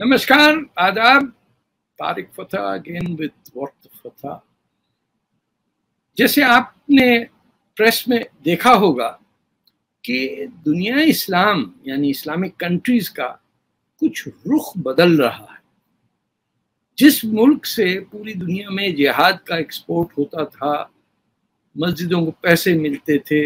नमस्कार, आदाब। तारिक फतह अगेन विद वक्त फतह। जैसे आपने प्रेस में देखा होगा कि दुनिया इस्लाम यानी इस्लामिक कंट्रीज का कुछ रुख बदल रहा है। जिस मुल्क से पूरी दुनिया में जिहाद का एक्सपोर्ट होता था, मस्जिदों को पैसे मिलते थे,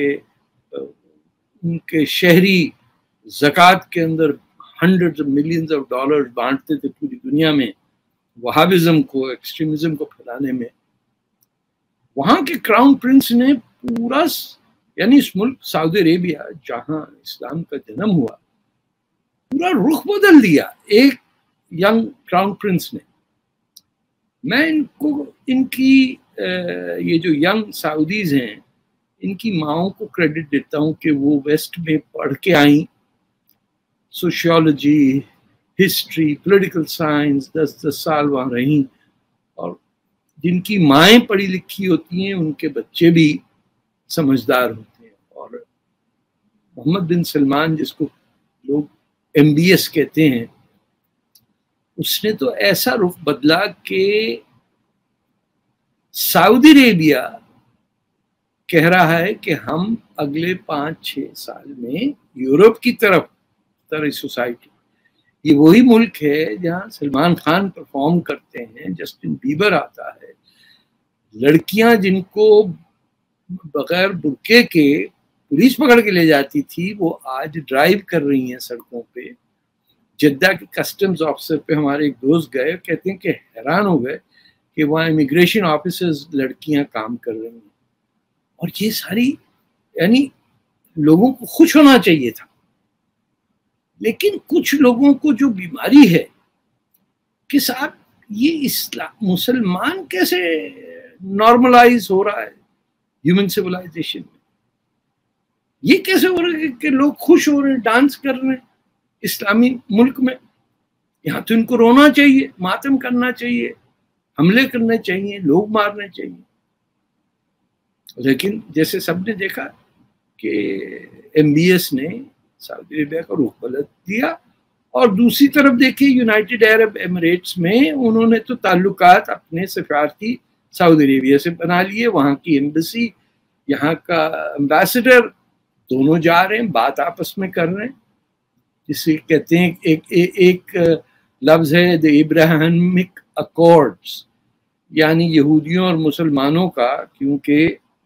उनके शहरी ज़कात के अंदर hundreds of millions of dollars बांटते थे पूरी दुनिया में वहाबिज्म को, एक्सट्रीमिज्म को फैलाने में, वहां के क्राउन प्रिंस ने पूरा यानी इस मुल्क सऊदी अरेबिया जहां इस्लाम का जन्म हुआ, पूरा रुख बदल दिया एक यंग क्राउन प्रिंस ने। मैं इनकी ये जो यंग सऊदीज हैं, इनकी माओं को क्रेडिट देता हूँ कि वो वेस्ट में पढ़ के आई, सोशियोलॉजी, हिस्ट्री, पॉलिटिकल साइंस 10-10 साल वहाँ रहीं, और जिनकी माएँ पढ़ी लिखी होती हैं उनके बच्चे भी समझदार होते हैं। और मोहम्मद बिन सलमान, जिसको लोग MBS कहते हैं, उसने तो ऐसा रुख बदला कि सऊदी अरेबिया कह रहा है कि हम अगले 5-6 साल में यूरोप की तरफ सोसाइटी, ये वही मुल्क है जहां सलमान खान परफॉर्म करते हैं, जस्टिन बीबर आता है, लड़कियां जिनको बगैर बुर्के के पुलिस पकड़ के ले जाती थी वो आज ड्राइव कर रही हैं सड़कों पे। जद्दा के कस्टम्स ऑफिसर पे हमारे एक दोस्त गए, कहते हैं कि हैरान हो गए कि वहाँ इमिग्रेशन ऑफिसर्स लड़कियां काम कर रही हैं। और ये सारी यानी लोगों को खुश होना चाहिए था, लेकिन कुछ लोगों को जो बीमारी है कि साहब ये इस्लाम मुसलमान कैसे नॉर्मलाइज हो रहा है ह्यूमन सिविलाइजेशन में, ये कैसे हो रहा है कि लोग खुश हो रहे हैं, डांस कर रहे हैं इस्लामी मुल्क में। यहाँ तो इनको रोना चाहिए, मातम करना चाहिए, हमले करने चाहिए, लोग मारने चाहिए। लेकिन जैसे सबने देखा कि MBS ने सऊदी अरेबिया का रुख बदल दिया, और दूसरी तरफ देखिए यूनाइटेड अरब एमिरेट्स में उन्होंने तो ताल्लुकात अपने सफारती सऊदी अरेबिया से बना लिए, वहाँ की एम्बेसी, यहाँ का एम्बेसडर, दोनों जा रहे हैं, बात आपस में कर रहे हैं, जिसे कहते हैं एक लफ्ज़ है द इब्राहिमिक अकॉर्ड्स, यानी यहूदियों और मुसलमानों का, क्योंकि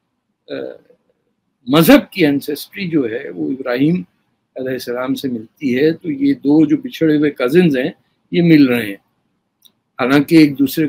मजहब की एंसेस्ट्री जो है वो इब्राहिम अलैहिस्सलाम से मिलती है, तो ये दो जो बिछड़े हुए कजिन्स हैं ये मिल रहे हैं। हालांकि एक दूसरे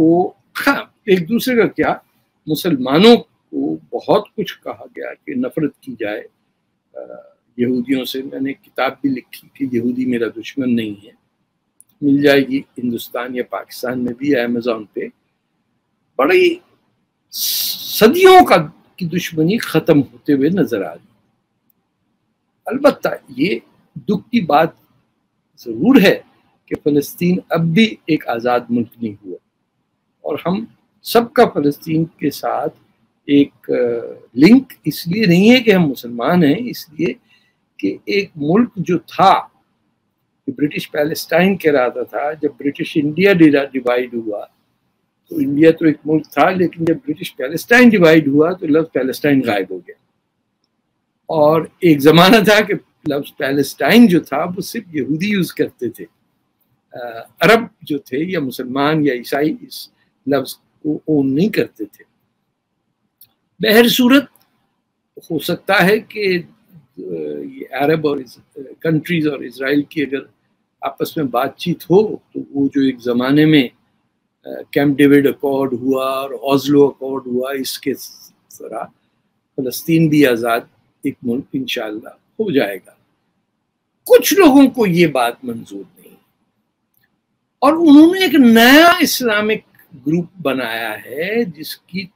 का क्या, मुसलमानों को बहुत कुछ कहा गया कि नफरत की जाए यहूदियों से। मैंने किताब भी लिखी कि यहूदी मेरा दुश्मन नहीं है, मिल जाएगी हिंदुस्तान या पाकिस्तान में भी, अमेज़न पे। बड़ी सदियों की दुश्मनी खत्म होते हुए नजर आ रही। अलबत्ता ये दुख की बात जरूर है कि फ़लस्तीन अब भी एक आज़ाद मुल्क नहीं हुआ, और हम सबका फ़लस्तीन के साथ एक लिंक इसलिए नहीं है कि हम मुसलमान हैं, इसलिए कि एक मुल्क जो था, ब्रिटिश पैलेस्टाइन कहलाता था, जब ब्रिटिश इंडिया डिवाइड हुआ तो इंडिया तो एक मुल्क था, लेकिन जब ब्रिटिश पैलेस्टाइन डिवाइड हुआ तो लफ्ज़ पैलेस्टाइन गायब हो गया। और एक ज़माना था कि लफ्ज़ पैलेस्टाइन जो था वो सिर्फ यहूदी यूज़ करते थे, अरब जो थे या मुसलमान या ईसाई इस लफ्ज़ को ओन नहीं करते थे। बहर सूरत हो सकता है कि ये अरब और कंट्रीज़ और इजराइल की अगर आपस में बातचीत हो तो वो जो एक ज़माने में कैंप डेविड अकॉर्ड हुआ और ओस्लो अकॉर्ड हुआ, इसके तरह फ़लस्तीन भी आज़ाद एक मुल्क इंशाअल्लाह हो जाएगा। कुछ लोगों को ये बात मंजूर नहीं, और उन्होंने एक नया इस्लामिक ग्रुप बनाया है जिसकी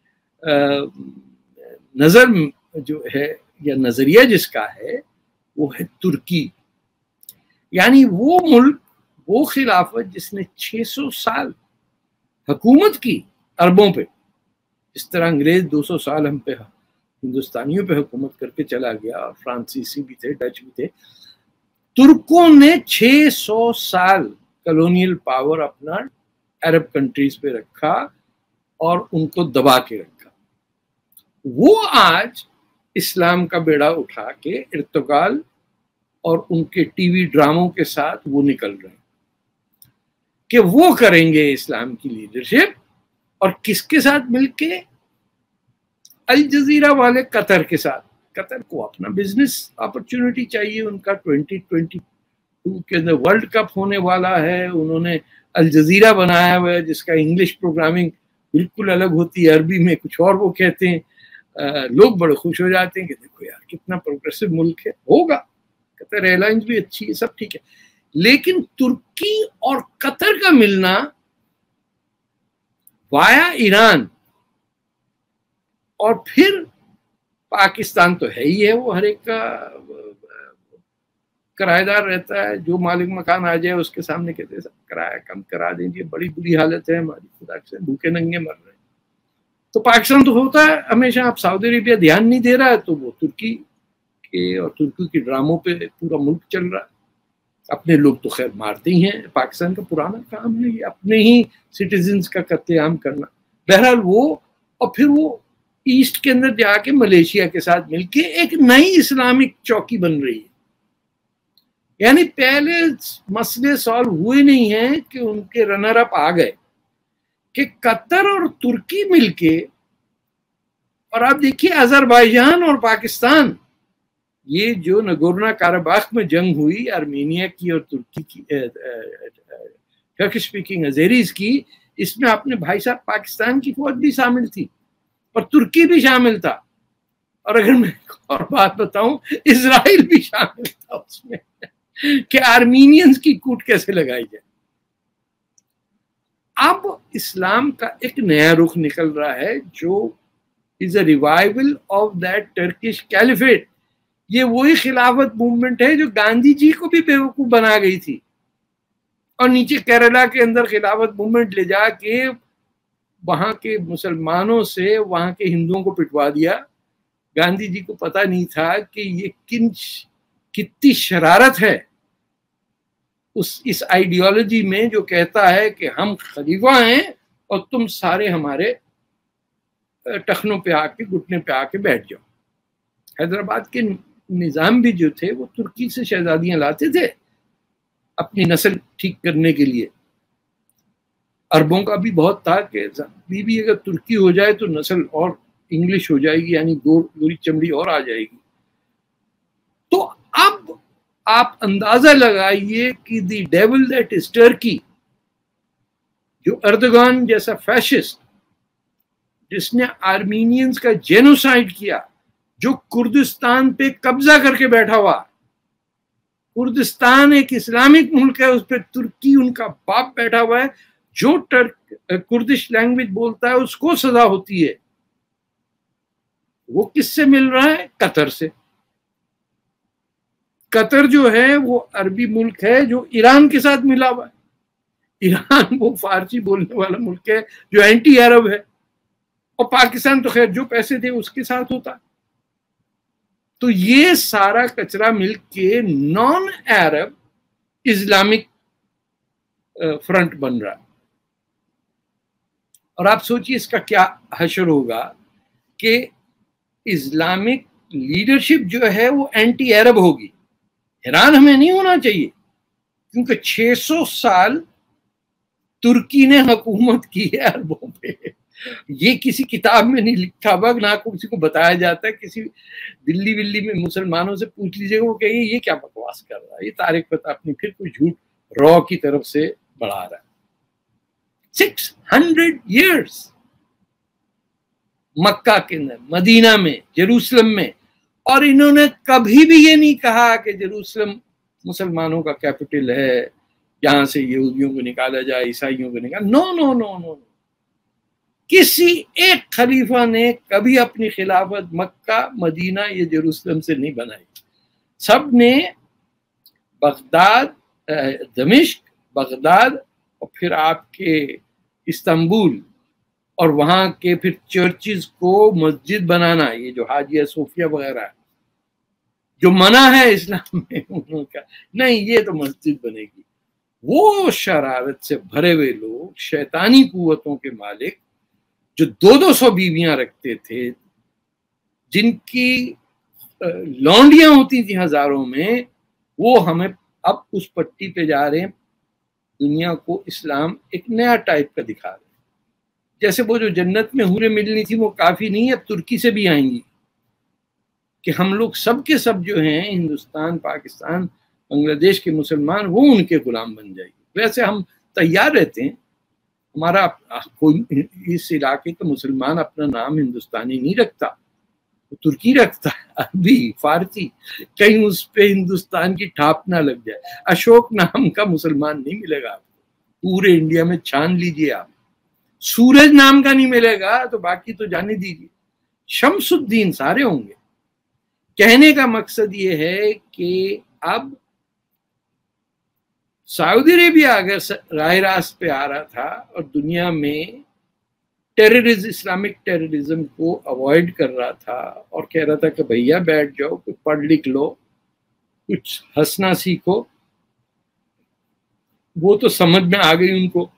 नज़र जो है या नज़रिया जिसका है वो है तुर्की। यानी वो मुल्क, वो खिलाफत जिसने 600 साल हुकूमत की अरबों पे, इस तरह अंग्रेज 200 साल हम पे हिंदुस्तानियों पे हुकूमत करके चला गया, और फ्रांसीसी भी थे, डच भी थे। तुर्कों ने 600 साल کلونیل پاور اپنا عرب کنٹریز پہ رکھا اور ان کو دبا کے رکھا. وہ آج اسلام کا بیڑا اٹھا کے ارتقال اور ان کے ٹی وی ڈراموں کے ساتھ وہ نکل رہے ہیں کہ وہ کریں گے اسلام کی لیڈرشپ. اور کس کے ساتھ مل کے؟ الجزیرہ والے قطر کے ساتھ. قطر کو اپنا بزنس اپرچونٹی چاہیے، ان کا 2022 کے اندر ورلڈ کپ ہونے والا ہے. انہوں نے الجزیرہ بنایا ہوا ہے جس کا انگلش پروگرامنگ بالکل الگ ہوتی ہے، عربی میں کچھ اور وہ کہتے ہیں. لوگ بڑے خوش ہو جاتے ہیں کہ دیکھو یار کتنا پروگریسو ملک ہے. ہوگا، قطر ایئر لائنز بھی اچھی ہے، سب ٹھیک ہے. لیکن ترکی اور قطر کا ملنا وایا ایران، اور پھر پاکستان تو ہے ہی ہے، وہ ہر ایک کا کرایہ دار رہتا ہے. جو مالک مکان آ جائے اس کے سامنے کہتے ہیں سب کرایہ کم کرا دیجیے، بڑی بری حالت ہے ہماری، خدا سے بھوکے ننگے مر رہے ہیں. تو پاکستان تو ہوتا ہے ہمیشہ. اب سعودی عربیہ دھیان نہیں دے رہا ہے تو وہ ترکی کے اور ترکی کے ڈراموں پہ پورا ملک چل رہا ہے. اپنے لوگ تو خیر مارتے ہی ہیں، پاکستان کا پرانا کام ہے یہ، اپنے ہی سٹیزنز کا قتل عام کرنا. بہرحال وہ، اور پھر وہ ایسٹ کے اندر جا کے ملیشیا کے ساتھ مل کے ایک نئی اسلامک چوکی بن رہی ہے. یعنی پہلے مسئلے سالو ہوئے نہیں ہیں کہ ان کے رنر اپ آ گئے کہ قطر اور ترکی مل کے. اور آپ دیکھیے آذربائیجان اور پاکستان، یہ جو نگورنو کاراباخ میں جنگ ہوئی آرمینیا کی اور ترکی کی، ٹرکش اسپیکنگ ازیریز کی، اس میں آپ نے بھائی صاحب پاکستان کی فوج بھی شامل تھی اور ترکی بھی شامل تھا. اور اگر میں ایک اور بات بتاؤں، اسرائیل بھی شامل تھا اس میں کہ آرمینینز کی کوٹ کیسے لگائی جائے. اب اسلام کا ایک نیا رخ نکل رہا ہے جو is a revival of that Turkish caliphate. یہ وہی خلافت موومنٹ ہے جو گاندھی جی کو بھی بیوقوف بنا گئی تھی اور نیچے کیرلا کے اندر خلافت موومنٹ لے جا کے وہاں کے مسلمانوں سے وہاں کے ہندوؤں کو پٹوا دیا. گاندھی جی کو پتہ نہیں تھا کہ یہ کتنی شرارت ہے اس آئیڈیالوجی میں جو کہتا ہے کہ ہم خلیفہ ہیں اور تم سارے ہمارے ٹخنوں پہ آ کے، گھٹنے پہ آ کے بیٹھ جاؤ. حیدرآباد کے نظام بھی جو تھے وہ ترکی سے شہزادیاں لاتے تھے اپنی نسل ٹھیک کرنے کے لیے. عربوں کا بھی بہت تھا کہ بیوی اگر ترکی ہو جائے تو نسل اور انگلش ہو جائے گی، یعنی گوری چمڑی اور آ جائے گی. تو اب آپ اندازہ لگائیے کہ the devil that is Turkey, جو اردوغان جیسا فیشسٹ جس نے آرمینینز کا جینوسائیڈ کیا، جو کردستان پہ قبضہ کر کے بیٹھا ہوا. کردستان ایک اسلامک ملک ہے، اس پہ ترکی ان کا باپ بیٹھا ہوا ہے. جو کردش لینگویج بولتا ہے اس کو سزا ہوتی ہے. وہ کس سے مل رہا ہے؟ قطر سے. قطر جو ہے وہ عربی ملک ہے جو ایران کے ساتھ ملا ہوا ہے. ایران وہ فارسی بولنے والا ملک ہے جو اینٹی عرب ہے، اور پاکستان تو خیر جو پیسے تھے اس کے ساتھ ہوتا. تو یہ سارا کچرا مل کے نان عرب اسلامک فرنٹ بن رہا ہے. اور آپ سوچئے اس کا کیا حشر ہوگا کہ اسلامک لیڈرشپ جو ہے وہ اینٹی عرب ہوگی. حیران ہمیں نہیں ہونا چاہیے، کیونکہ 600 سال ترکی نے حکومت کی ہے عربوں پہ. یہ کسی کتاب میں نہیں لکھا ہوا، نہ کسی کو بتایا جاتا ہے. کسی دلی میں مسلمانوں سے پوچھ لیجیے وہ کہیں یہ کیا بکواس کر رہا ہے، یہ طارق پتہ اپنی پھر کوئی جھوٹ رو کی طرف سے بڑھا رہا ہے. 600 years مکہ کے اندر، مدینہ میں، جیروسلم میں، اور انہوں نے کبھی بھی یہ نہیں کہا کہ جیروسلم مسلمانوں کا کیپٹل ہے، یہاں سے یہودیوں کو نکالا جائے، عیسائیوں کو نکالا. نو نو نو نو. کسی ایک خلیفہ نے کبھی اپنی خلافت مکہ، مدینہ یا جیروسلم سے نہیں بنائی. سب نے بغداد، دمشق، بغداد، اور پھر آپ کے استنبول، اور وہاں کے پھر چرچز کو مسجد بنانا، یہ جو حاجیہ صوفیہ وغیرہ ہے جو منع ہے اسلام میں انہوں کا، نہیں یہ تو مسجد بنے گی. वो शरारत से भरे हुए लोग, शैतानी कुव्वतों के मालिक, जो 200 बीवियां रखते थे, जिनकी लौंडियां होती थी हजारों में, वो हमें अब उस पट्टी पे जा रहे हैं, दुनिया को इस्लाम एक नया टाइप का दिखा रहे हैं। जैसे वो जो जन्नत में हूरें मिलनी थी वो काफी नहीं, अब तुर्की से भी आएंगी, कि हम लोग सब के सब जो हैं, हिंदुस्तान, पाकिस्तान, बांग्लादेश के मुसलमान, वो उनके गुलाम बन जाएंगे। वैसे हम तैयार रहते हैं, हमारा कोई इस इलाके का मुसलमान अपना नाम हिंदुस्तानी नहीं रखता, वो तुर्की रखता है, अरबी, फारसी, कहीं उस पे हिंदुस्तान की ठाप ना लग जाए। अशोक नाम का मुसलमान नहीं मिलेगा आपको, पूरे इंडिया में छान लीजिए आप। सूरज नाम का नहीं मिलेगा, तो बाकी तो जाने दीजिए, शमसुद्दीन सारे होंगे। कहने का मकसद ये है कि अब सऊदी अरेबिया अगर राह रास्त पे आ रहा था और दुनिया में टेररिज्म, इस्लामिक टेररिज्म को अवॉइड कर रहा था और कह रहा था कि भैया बैठ जाओ, कुछ पढ़ लिख लो, कुछ हंसना सीखो, वो तो समझ में आ गई उनको।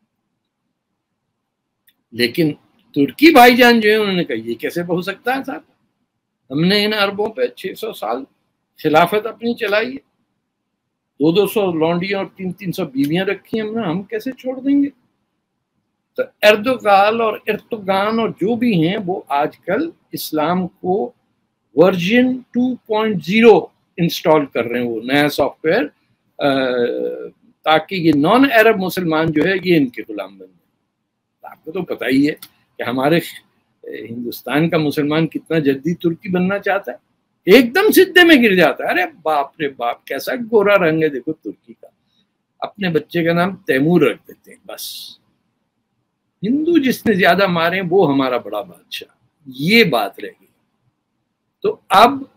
लेकिन तुर्की भाईजान जो है, उन्होंने कहा ये कैसे हो सकता है साहब, हमने इन अरबों पे 600 साल खिलाफत अपनी चलाई है, 200 लौंडियां और 300 बीवियां रखी हमने, हम कैसे छोड़ देंगे। तो एर्दोगान और एर्तोगान और जो भी हैं, वो आजकल इस्लाम को वर्जन 2.0 इंस्टॉल कर रहे हैं, वो नया सॉफ्टवेयर, ताकि ये नॉन अरब मुसलमान जो है ये इनके गुलाम बन जाए। आपको तो पता ही है कि हमारे हिंदुस्तान का मुसलमान कितना जल्दी तुर्की बनना चाहता है, एकदम सिद्धे में गिर जाता है। अरे बाप रे बाप, कैसा गोरा रंग है देखो तुर्की का, अपने बच्चे का नाम तैमूर रख देते हैं बस। हिंदू जिसने ज्यादा मारे वो हमारा बड़ा बादशाह, ये बात रह गई। तो अब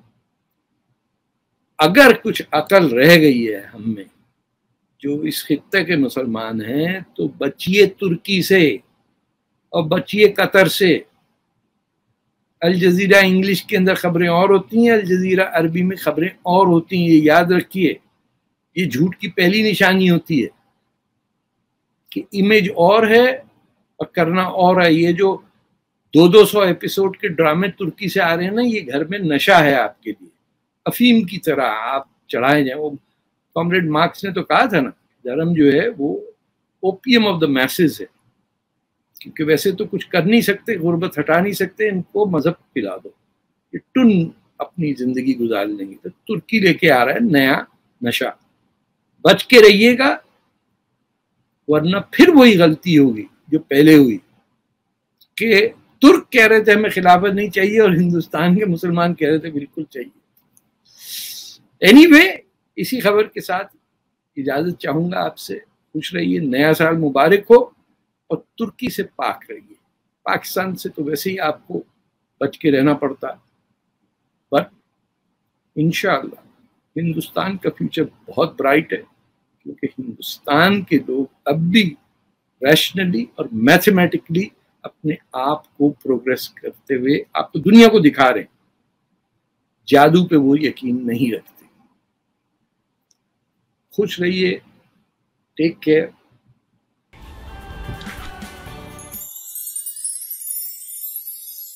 अगर कुछ अकल रह गई है हम में, जो इस खित्ते के मुसलमान हैं, तो बचिए तुर्की से और बचिए कतर से। अल जजीरा इंग्लिश के अंदर खबरें और होती हैं, अल जजीरा अरबी में खबरें और होती हैं, ये याद रखिए। ये झूठ की पहली निशानी होती है कि इमेज और है और करना और है। ये जो 200 एपिसोड के ड्रामे तुर्की से आ रहे हैं ना, ये घर में नशा है आपके लिए, अफीम की तरह आप चढ़ाए जाए। वो कॉमरेड मार्क्स ने तो कहा था ना, धर्म जो है वो ओपियम ऑफ द मैसेज है, क्योंकि वैसे तो कुछ कर नहीं सकते, गुर्बत हटा नहीं सकते, इनको मजहब पिला दो, ये टुन अपनी जिंदगी गुजार लेंगे। तो तुर्की लेके आ रहा है नया नशा, बच के रहिएगा, वरना फिर वही गलती होगी जो पहले हुई कि तुर्क कह रहे थे हमें खिलाफत नहीं चाहिए और हिंदुस्तान के मुसलमान कह रहे थे बिल्कुल चाहिए। एनीवे, इसी खबर के साथ इजाजत चाहूंगा आपसे। खुश रहिए, नया साल मुबारक हो और तुर्की से पाक रहिए। पाकिस्तान से तो वैसे ही आपको बच के रहना पड़ता है, पर इंशाअल्लाह हिंदुस्तान का फ्यूचर बहुत ब्राइट है, क्योंकि हिंदुस्तान के लोग अब भी रैशनली और मैथमेटिकली अपने आप को प्रोग्रेस करते हुए आपको दुनिया को दिखा रहे हैं। जादू पे वो यकीन नहीं रखते। खुश रहिए, टेक केयर,